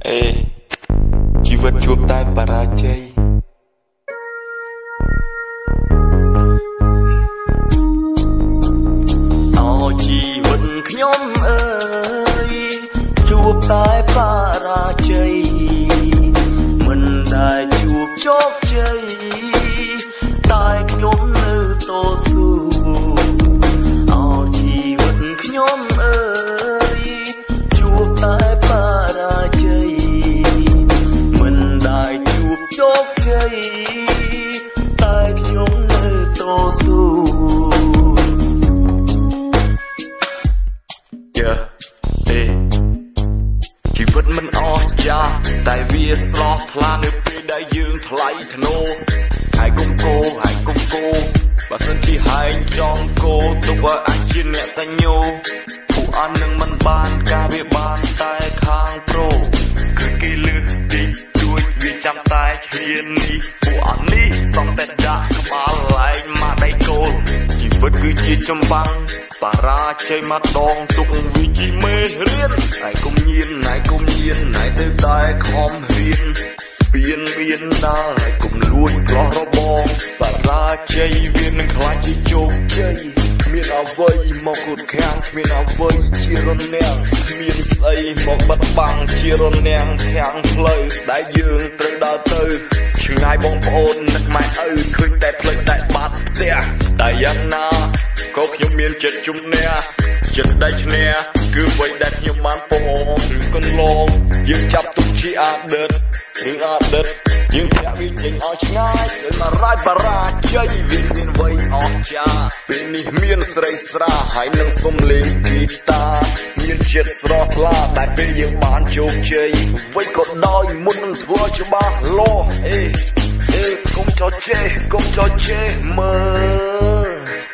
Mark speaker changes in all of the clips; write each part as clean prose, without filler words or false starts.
Speaker 1: ជីវិតជួបតែបរាជ័យជីវិតខ្ញុំអើយជួបតែបរាជ័យមិនដែលជួបជោគជ័យតែខ្ញុំនៅតស៊ូជីវិតខ្ញុំអើយជួបតែបរាជ័យមិនដែលជួបជោគជ័យតែខ្ញុំនៅតស៊ូជីវិតមិនអស្ចារ្យតែវាស្រស់ថ្លានៅពេលដែលយើងថ្លៃថ្នូរហើយកុំគោបើសិនជាហែងចង់គោទុកឲ្យអញជាអ្នកសញ្ញោពួកអញនឹងមិនបានការវាបានតែខាងប្រូគឺគេលឺទីជួយវាចាំតែឈ្លាននេះពួកអញនេះសំតែដាក់ក្បាលឡើងមកដៃគោលជីវិតគឺជាចម្បាំងបរាជ័យមកដងទុកវិជាមេរៀនហើយកុំញៀនណៃទៅតែខំរៀនស្ពានមានដើរហើយកុំលួចប្រោះរបងបរាជ័យវានឹងខ្លាចជាជោគជ័យគ្មានអ្វីមកគូតខាំងគ្មានអ្វីជារនាំងគ្មានស្អីមកបិទបាំងជារនាំងខាំងផ្លូវដែលយើងត្រូវដើរទៅឆ្ងាយបងប្អូននឹកម៉ែឪឃើញតែផ្លេចតែបាត់ផ្ទះតែយ៉ាងណាក៏ខ្ញុំមានចិត្តជំនះចិត្តដៃឈ្នះគឺអ្វីដែលខ្ញុំបានពោឬកន្លងយើងចាប់ទុកជាអតីតយើងធាក់វាចេញឲ្យឆ្ងាយដោយមករាយបរាជ័យវាមានអ្វីអស្ចារ្យពេលនេះមានស្រីស្រាហើយនឹងសំឡេងហ្គីតាមានចិត្តស្រស់ថ្លាដែលពេលយើងបានជោគជ័យអ្វីក៏ដោយមុននឹងធ្វើច្បាស់លាស់កុំចោលជេរមើល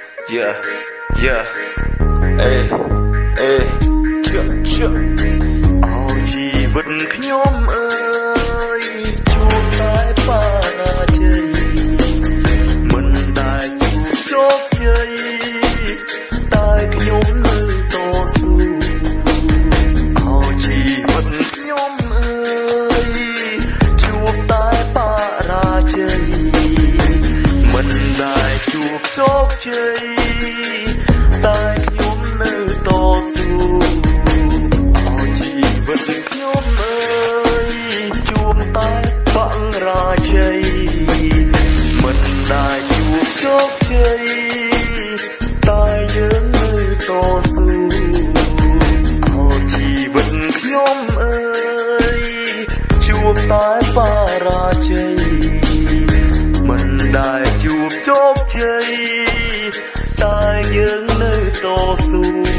Speaker 1: ជីវិតខ្ញុំអើយជួបតែបរាជ័យមិនដែលជួបជោគជ័យតែខ្ញុំនៅតស៊ូជីវិតខ្ញុំអើយជួបតែបរាជ័យមិនដែលជួបជោគជ័យតែខ្ញុំនៅតស៊ូជីវិតខ្ញុំអើយជួបតែបរាជ័យមិនដែលជួបជោគជ័យតែយើងនៅតស៊ូជីវិតខ្ញុំអើយជួបតែបរាជ័យមិនដែលជួបជោគជ័យតែយើងនៅតស៊ូ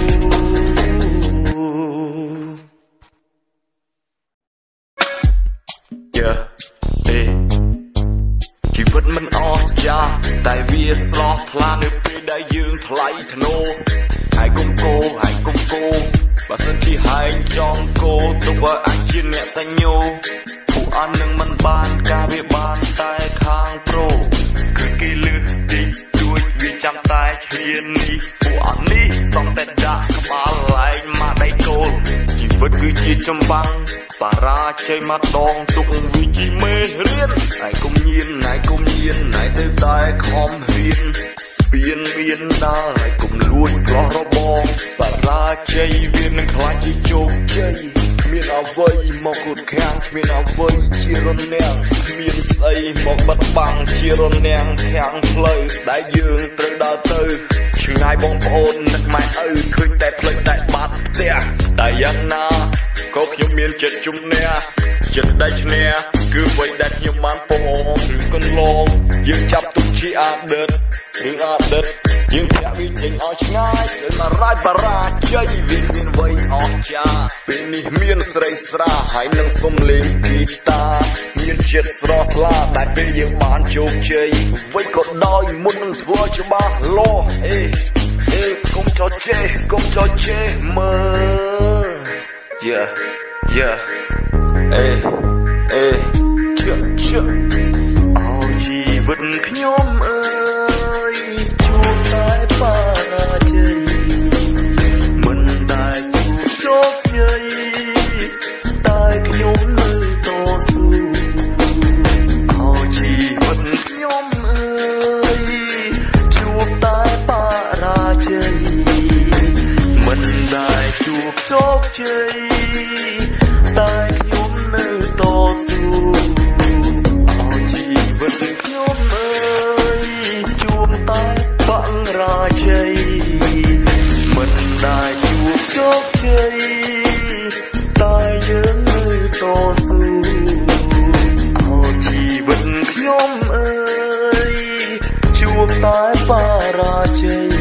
Speaker 1: ជីវិតមិនអស្ចារ្យតែវាស្រស់ថ្លានៅពេលដែលយើងថ្លៃថ្នូរហើយកុំគោបើសិនជាហែងចង់គោទុកឲ្យអញជាអ្នកសញ្ញោពួកអញនឹងមិនបានការវាបានតែខាងប្រូគឺគេលឺទីជួយវាចាំតែឈ្លាននេះពួកអញនេះសំតែដាក់ក្បាលឡើងមកដៃគោលជីវិតគឺជាចម្បាំងបរាជ័យមកដងទុកវិជាមេរៀនហើយកុំញៀនណៃទៅតែខំរៀនស្ពានមានដើរហើយកុំលួចប្រោះរបងបរាជ័យវានឹងខ្លាចជាជោគជ័យគ្មានអ្វីមកគូតខាំងគ្មានអ្វីជារនាំងគ្មានស្អីមកបិទបាំងជារនាំងខាំងផ្លូវដែលយើងត្រូវដើរទៅឆ្ងាយបងប្អូននឹកម៉ែឪឃើញតែផ្លេចតែបាត់ផ្ទះតែយ៉ាងណាក៏ខ្ញុំមានចិត្តជំនះចិត្តដៃឈ្នះគឺអ្វីដែលខ្ញុំបានពោឬកន្លងយើងចាប់ទុកជាអតីតយើងធាក់វាចេញឲ្យឆ្ងាយដោយមករាយបរាជ័យវាមានអ្វីអស្ចារ្យពេលនេះមានស្រីស្រាហើយនឹងសំឡេងហ្គីតាមានចិត្តស្រស់ថ្លាដែលពេលយើងបានជោគជ័យអ្វីក៏ដោយមុននឹងធ្វើច្បាស់លាស់កុំចោលជេរមើលជីវិតខ្ញុំអើយជួបតែបរាជ័យមិនដែលជួបជោគជ័យតែខ្ញុំនៅជ័យតែខ្ញុំនៅតស៊ូឲ្យជីវិតខ្ញុំអើយជួបតែបរាជ័យមិនដែលជួបជោគជ័យតែយើងនៅតស៊ូឲ្យជីវិតខ្ញុំអើយជួបតែបរាជ័យ